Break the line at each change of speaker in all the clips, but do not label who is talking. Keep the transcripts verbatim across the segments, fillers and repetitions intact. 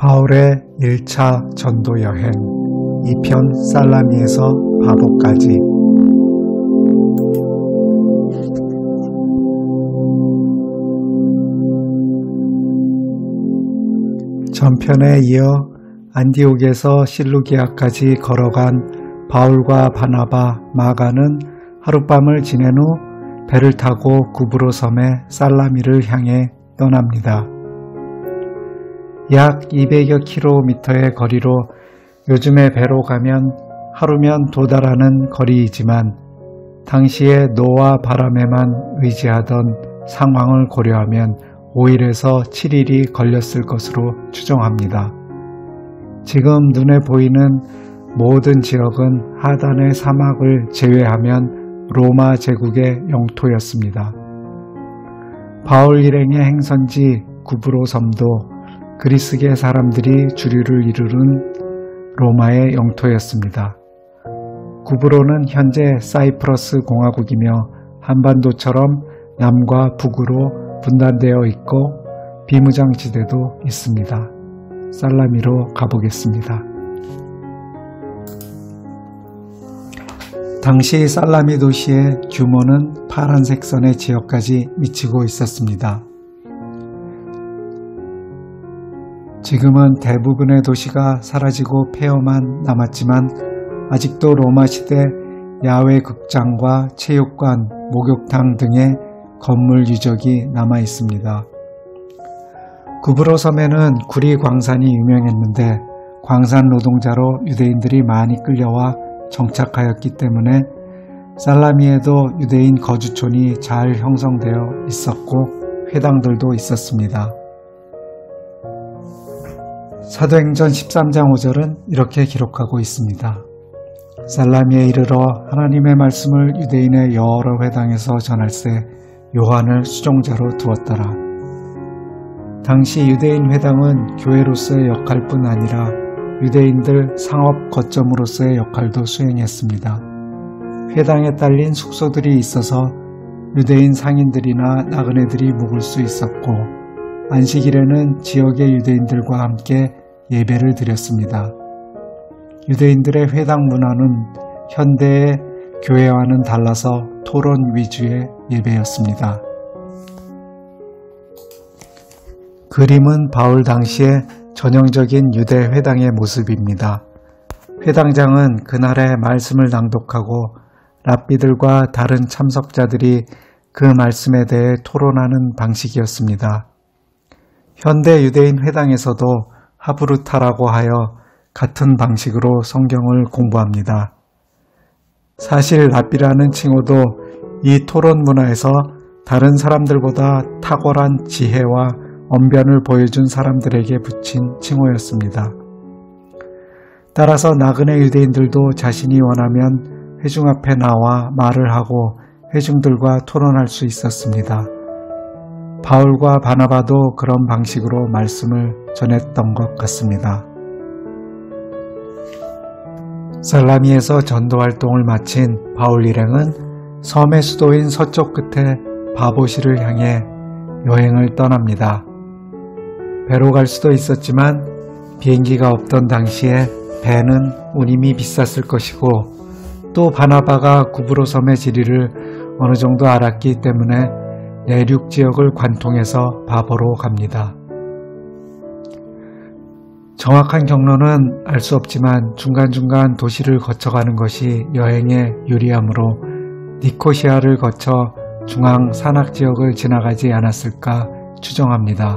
바울의 일 차 전도 여행 이 편 살라미에서 바보까지. 전편에 이어 안디옥에서 실루기아까지 걸어간 바울과 바나바, 마가는 하룻밤을 지낸 후 배를 타고 구브로 섬의 살라미를 향해 떠납니다. 약 이백여 킬로미터의 거리로 요즘의 배로 가면 하루면 도달하는 거리이지만 당시의 노와 바람에만 의지하던 상황을 고려하면 오 일에서 칠 일이 걸렸을 것으로 추정합니다. 지금 눈에 보이는 모든 지역은 하단의 사막을 제외하면 로마 제국의 영토였습니다. 바울 일행의 행선지 구브로 섬도 그리스계 사람들이 주류를 이루는 로마의 영토였습니다. 구브로는 현재 사이프러스 공화국이며 한반도처럼 남과 북으로 분단되어 있고 비무장지대도 있습니다. 살라미로 가보겠습니다. 당시 살라미 도시의 규모는 파란색 선의 지역까지 미치고 있었습니다. 지금은 대부분의 도시가 사라지고 폐허만 남았지만 아직도 로마 시대 야외 극장과 체육관, 목욕탕 등의 건물 유적이 남아 있습니다. 구브로 섬에는 구리 광산이 유명했는데 광산 노동자로 유대인들이 많이 끌려와 정착하였기 때문에 살라미에도 유대인 거주촌이 잘 형성되어 있었고 회당들도 있었습니다. 사도행전 십삼 장 오 절은 이렇게 기록하고 있습니다. 살라미에 이르러 하나님의 말씀을 유대인의 여러 회당에서 전할세 요한을 수종자로 두었더라. 당시 유대인 회당은 교회로서의 역할뿐 아니라 유대인들 상업 거점으로서의 역할도 수행했습니다. 회당에 딸린 숙소들이 있어서 유대인 상인들이나 나그네들이 묵을 수 있었고 안식일에는 지역의 유대인들과 함께 예배를 드렸습니다. 유대인들의 회당 문화는 현대의 교회와는 달라서 토론 위주의 예배였습니다. 그림은 바울 당시의 전형적인 유대 회당의 모습입니다. 회당장은 그날의 말씀을 낭독하고 랍비들과 다른 참석자들이 그 말씀에 대해 토론하는 방식이었습니다. 현대 유대인 회당에서도 하브루타라고 하여 같은 방식으로 성경을 공부합니다. 사실 랍비라는 칭호도 이 토론 문화에서 다른 사람들보다 탁월한 지혜와 언변을 보여준 사람들에게 붙인 칭호였습니다. 따라서 나그네 유대인들도 자신이 원하면 회중 앞에 나와 말을 하고 회중들과 토론할 수 있었습니다. 바울과 바나바도 그런 방식으로 말씀을 전했던 것 같습니다. 살라미에서 전도 활동을 마친 바울 일행은 섬의 수도인 서쪽 끝에 바보시를 향해 여행을 떠납니다. 배로 갈 수도 있었지만 비행기가 없던 당시에 배는 운임이 비쌌을 것이고 또 바나바가 구브로 섬의 지리를 어느 정도 알았기 때문에 내륙 지역을 관통해서 바보로 갑니다. 정확한 경로는 알 수 없지만 중간중간 도시를 거쳐가는 것이 여행에 유리하므로 니코시아를 거쳐 중앙 산악 지역을 지나가지 않았을까 추정합니다.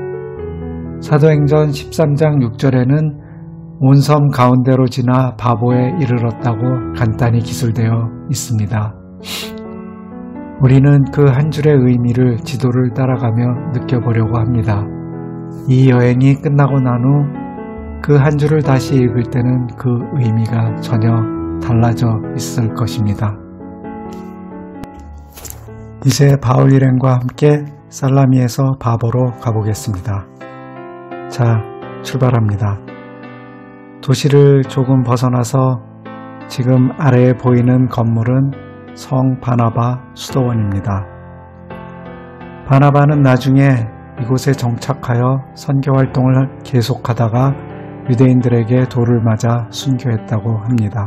사도행전 십삼 장 육 절에는 온 섬 가운데로 지나 바보에 이르렀다고 간단히 기술되어 있습니다. 우리는 그 한 줄의 의미를 지도를 따라가며 느껴보려고 합니다. 이 여행이 끝나고 난 후 그 한 줄을 다시 읽을 때는 그 의미가 전혀 달라져 있을 것입니다. 이제 바울 일행과 함께 살라미에서 바보로 가보겠습니다. 자, 출발합니다. 도시를 조금 벗어나서 지금 아래에 보이는 건물은 성 바나바 수도원입니다. 바나바는 나중에 이곳에 정착하여 선교 활동을 계속하다가 유대인들에게 돌을 맞아 순교했다고 합니다.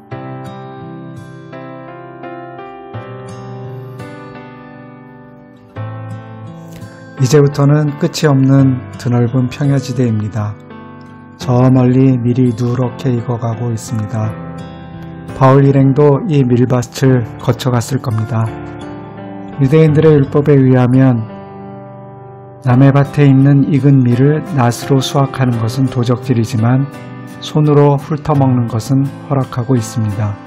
이제부터는 끝이 없는 드넓은 평야지대입니다. 저 멀리 밀이 누렇게 익어가고 있습니다. 바울 일행도 이 밀밭을 거쳐갔을 겁니다. 유대인들의 율법에 의하면 남의 밭에 있는 익은 밀을 낫으로 수확하는 것은 도적질이지만 손으로 훑어먹는 것은 허락하고 있습니다.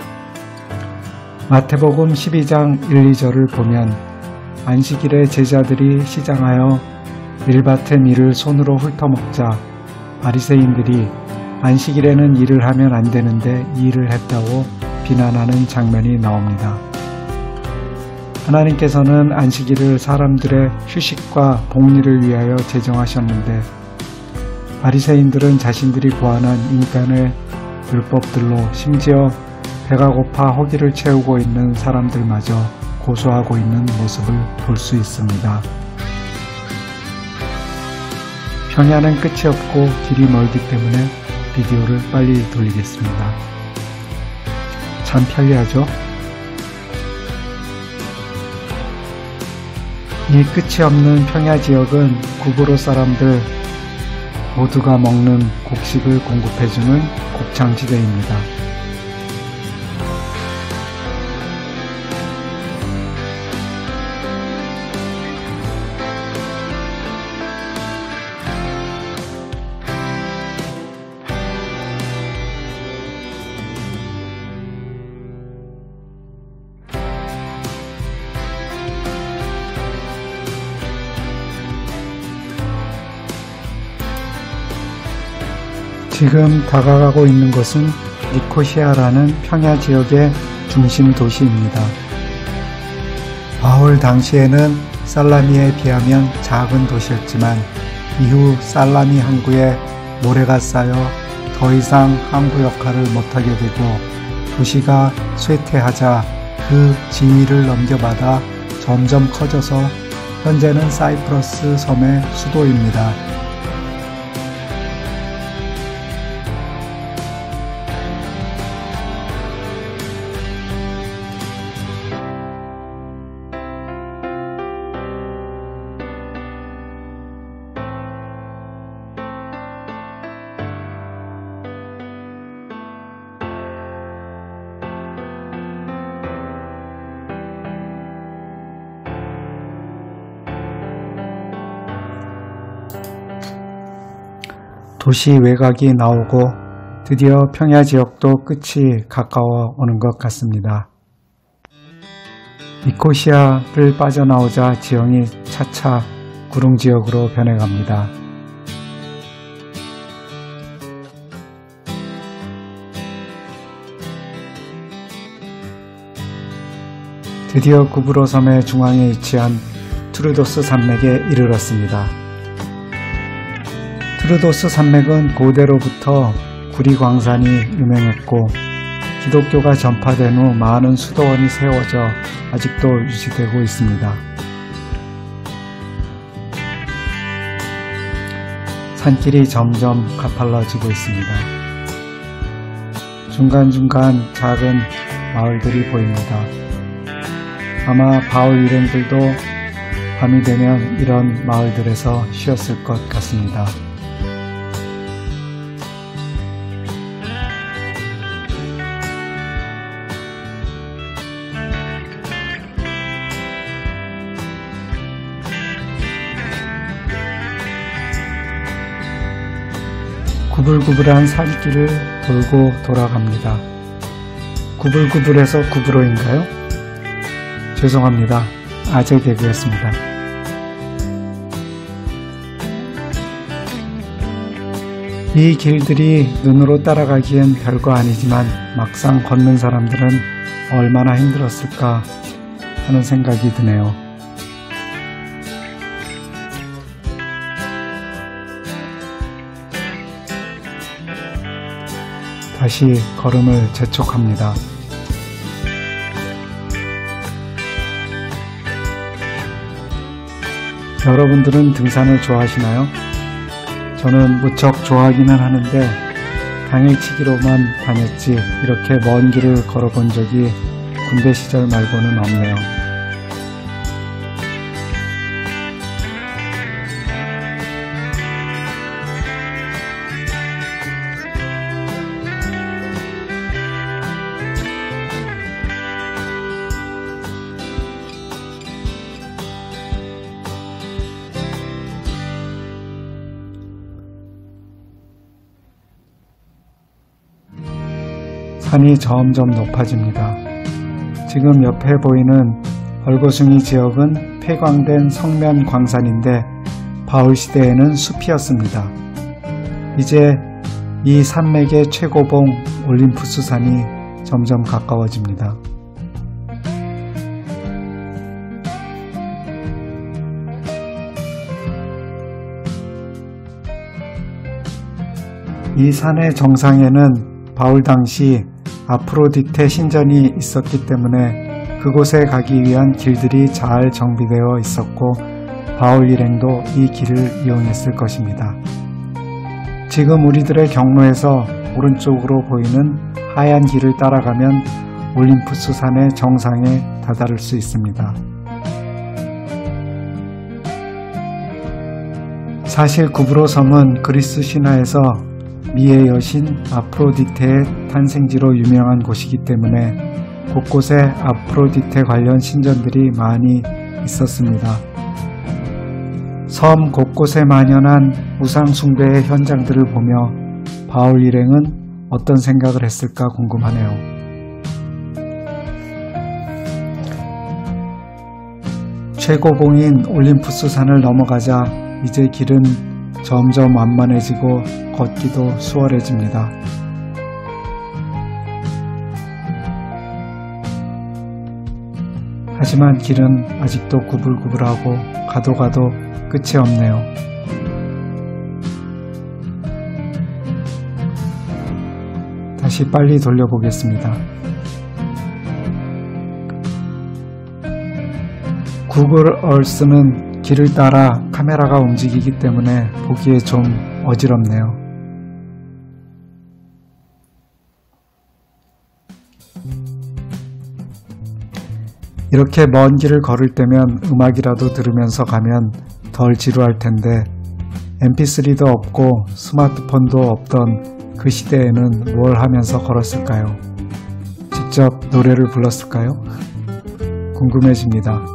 마태복음 십이 장 일, 이 절을 보면 안식일에 제자들이 시장하여 밀밭의 밀을 손으로 훑어먹자 바리새인들이 안식일에는 일을 하면 안 되는데 이 일을 했다고 비난하는 장면이 나옵니다. 하나님께서는 안식일을 사람들의 휴식과 복리를 위하여 제정하셨는데 바리새인들은 자신들이 고안한 인간의 율법들로 심지어 배가 고파 허기를 채우고 있는 사람들마저 고소하고 있는 모습을 볼 수 있습니다. 평야는 끝이 없고 길이 멀기 때문에 비디오를 빨리 돌리겠습니다. 참 편리하죠? 이 끝이 없는 평야 지역은 구브로 사람들 모두가 먹는 곡식을 공급해주는 곡창지대입니다. 지금 다가가고 있는 곳은 니코시아라는 평야 지역의 중심 도시입니다. 바울 당시에는 살라미에 비하면 작은 도시였지만 이후 살라미 항구에 모래가 쌓여 더 이상 항구 역할을 못하게 되고 도시가 쇠퇴하자 그 지위를 넘겨받아 점점 커져서 현재는 사이프러스 섬의 수도입니다. 도시 외곽이 나오고 드디어 평야 지역도 끝이 가까워 오는 것 같습니다. 니코시아를 빠져나오자 지형이 차차 구릉 지역으로 변해갑니다. 드디어 구브로 섬의 중앙에 위치한 트루도스 산맥에 이르렀습니다. 트루도스 산맥은 고대로부터 구리광산이 유명했고 기독교가 전파된 후 많은 수도원이 세워져 아직도 유지되고 있습니다. 산길이 점점 가팔라지고 있습니다. 중간중간 작은 마을들이 보입니다. 아마 바울 일행들도 밤이 되면 이런 마을들에서 쉬었을 것 같습니다. 구불구불한 산길을 돌고 돌아갑니다. 구불구불해서 구브로인가요? 죄송합니다. 아재 개그였습니다. 이 길들이 눈으로 따라가기엔 별거 아니지만 막상 걷는 사람들은 얼마나 힘들었을까 하는 생각이 드네요. 다시 걸음을 재촉합니다. 여러분들은 등산을 좋아하시나요? 저는 무척 좋아하기는 하는데 당일치기로만 다녔지 이렇게 먼 길을 걸어본 적이 군대 시절 말고는 없네요. 산이 점점 높아집니다. 지금 옆에 보이는 얼거숭이 지역은 폐광된 성면 광산인데 바울 시대에는 숲이었습니다. 이제 이 산맥의 최고봉 올림푸스 산이 점점 가까워집니다. 이 산의 정상에는 바울 당시 아프로디테 신전이 있었기 때문에 그곳에 가기 위한 길들이 잘 정비되어 있었고 바울 일행도 이 길을 이용했을 것입니다. 지금 우리들의 경로에서 오른쪽으로 보이는 하얀 길을 따라가면 올림푸스 산의 정상에 다다를 수 있습니다. 사실 구브로 섬은 그리스 신화에서 미의 여신 아프로디테의 탄생지로 유명한 곳이기 때문에 곳곳에 아프로디테 관련 신전들이 많이 있었습니다. 섬 곳곳에 만연한 우상 숭배의 현장들을 보며 바울 일행은 어떤 생각을 했을까 궁금하네요. 최고봉인 올림푸스 산을 넘어가자 이제 길은 점점 완만해지고 걷기도 수월해집니다. 하지만 길은 아직도 구불구불하고 가도 가도 끝이 없네요. 다시 빨리 돌려보겠습니다. 구글 얼스는 길을 따라 카메라가 움직이기 때문에 보기에 좀 어지럽네요. 이렇게 먼 길을 걸을 때면 음악이라도 들으면서 가면 덜 지루할 텐데 엠피쓰리도 없고 스마트폰도 없던 그 시대에는 뭘 하면서 걸었을까요? 직접 노래를 불렀을까요? 궁금해집니다.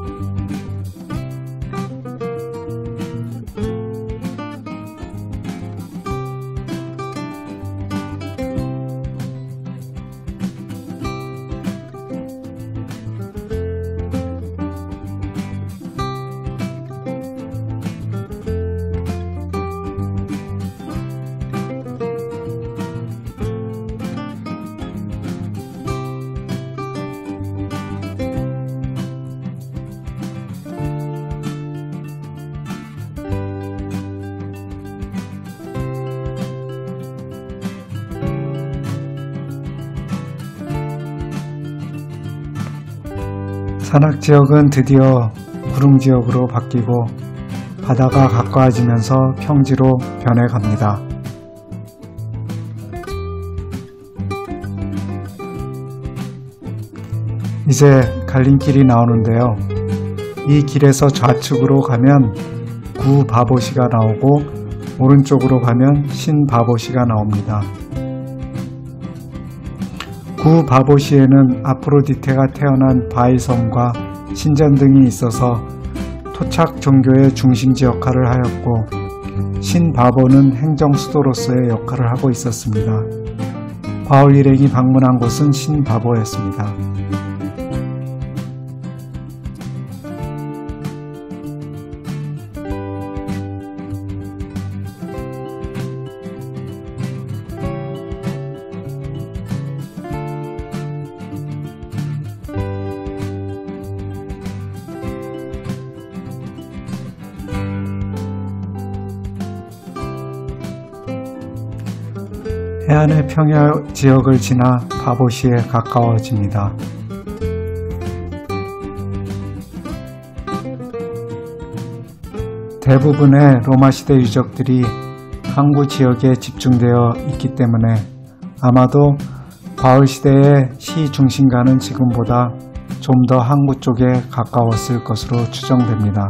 산악지역은 드디어 구릉지역으로 바뀌고 바다가 가까워지면서 평지로 변해갑니다. 이제 갈림길이 나오는데요. 이 길에서 좌측으로 가면 구바보시가 나오고 오른쪽으로 가면 신바보시가 나옵니다. 구바보시에는 아프로디테가 태어난 바이섬과 신전 등이 있어서 토착 종교의 중심지 역할을 하였고 신바보는 행정 수도로서의 역할을 하고 있었습니다. 바울 일행이 방문한 곳은 신바보였습니다. 해안의 평야 지역을 지나 바보시에 가까워집니다. 대부분의 로마시대 유적들이 항구 지역에 집중되어 있기 때문에 아마도 바울 시대의 시 중심가는 지금보다 좀 더 항구 쪽에 가까웠을 것으로 추정됩니다.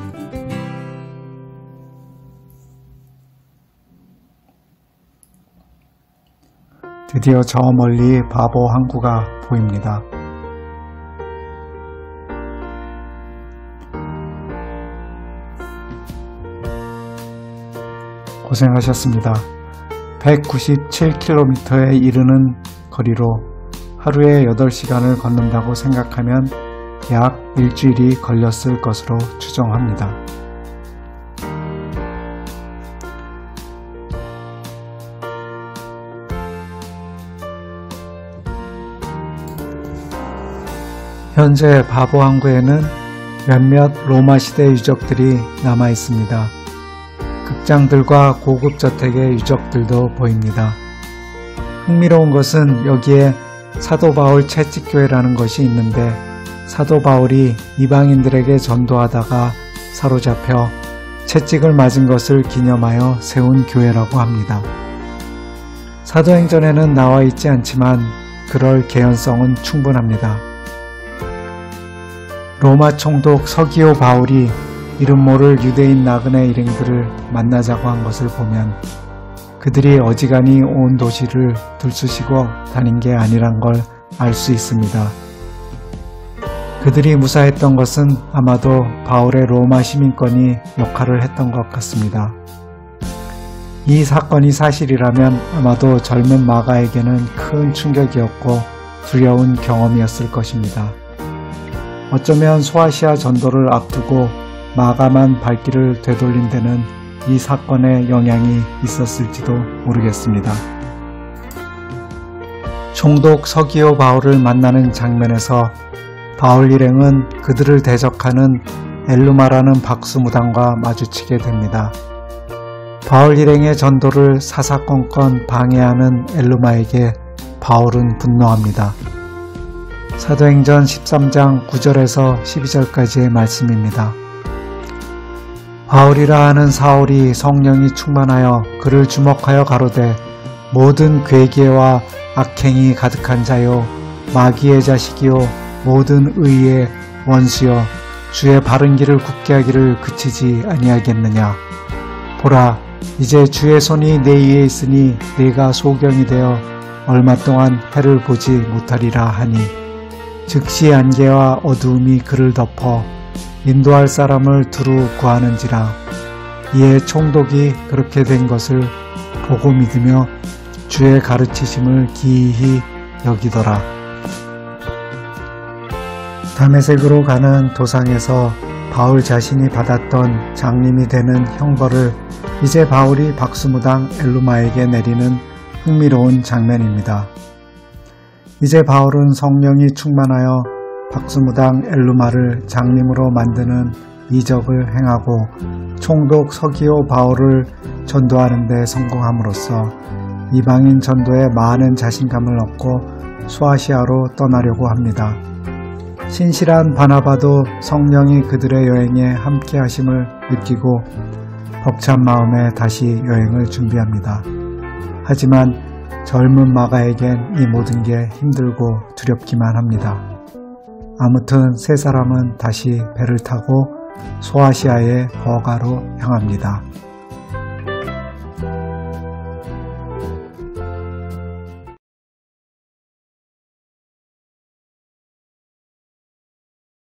드디어 저 멀리 바보 항구가 보입니다. 고생하셨습니다. 백구십칠 킬로미터에 이르는 거리로 하루에 여덟 시간을 걷는다고 생각하면 약 일주일이 걸렸을 것으로 추정합니다. 현재 바보 항구에는 몇몇 로마 시대 유적들이 남아 있습니다. 극장들과 고급 저택의 유적들도 보입니다. 흥미로운 것은 여기에 사도 바울 채찍교회라는 것이 있는데 사도 바울이 이방인들에게 전도하다가 사로잡혀 채찍을 맞은 것을 기념하여 세운 교회라고 합니다. 사도행전에는 나와 있지 않지만 그럴 개연성은 충분합니다. 로마 총독 서기오 바울이 이름 모를 유대인 나그네 일행들을 만나자고 한 것을 보면 그들이 어지간히 온 도시를 들쑤시고 다닌 게 아니란 걸 알 수 있습니다. 그들이 무사했던 것은 아마도 바울의 로마 시민권이 역할을 했던 것 같습니다. 이 사건이 사실이라면 아마도 젊은 마가에게는 큰 충격이었고 두려운 경험이었을 것입니다. 어쩌면 소아시아 전도를 앞두고 마가만 발길을 되돌린 데는 이 사건의 영향이 있었을지도 모르겠습니다. 총독 서기오 바울을 만나는 장면에서 바울 일행은 그들을 대적하는 엘루마라는 박수무당과 마주치게 됩니다. 바울 일행의 전도를 사사건건 방해하는 엘루마에게 바울은 분노합니다. 사도행전 십삼 장 구 절에서 십이 절까지의 말씀입니다. 바울이라 하는 사울이 성령이 충만하여 그를 주목하여 가로되 모든 괴계와 악행이 가득한 자요 마귀의 자식이요 모든 의의 원수여 주의 바른 길을 굳게 하기를 그치지 아니하겠느냐. 보라 이제 주의 손이 내 위에 있으니 내가 소경이 되어 얼마 동안 해를 보지 못하리라 하니 즉시 안개와 어두움이 그를 덮어 인도할 사람을 두루 구하는지라. 이에 총독이 그렇게 된 것을 보고 믿으며 주의 가르치심을 기이히 여기더라. 다메섹으로 가는 도상에서 바울 자신이 받았던 장님이 되는 형벌을 이제 바울이 박수무당 엘루마에게 내리는 흥미로운 장면입니다. 이제 바울은 성령이 충만하여 박수무당 엘루마를 장님으로 만드는 이적을 행하고 총독 서기오 바울을 전도하는 데 성공함으로써 이방인 전도에 많은 자신감을 얻고 소아시아로 떠나려고 합니다. 신실한 바나바도 성령이 그들의 여행에 함께 하심을 느끼고 벅찬 마음에 다시 여행을 준비합니다. 하지만 젊은 마가에겐 이 모든 게 힘들고 두렵기만 합니다. 아무튼 세 사람은 다시 배를 타고 소아시아의 버가로 향합니다.